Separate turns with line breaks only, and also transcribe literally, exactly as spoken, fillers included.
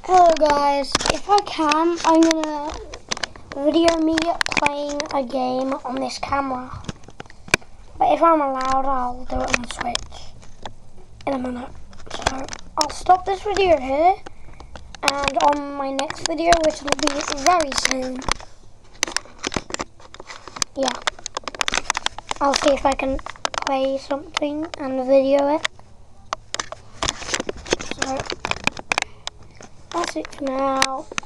Hello guys, if I can, I'm gonna video me playing a game on this camera. But if I'm allowed, I'll do it on Switch in a minute. So I'll stop this video here, and on my next video, which will be very soon, yeah, I'll see if I can play something and video it. So that's it for now.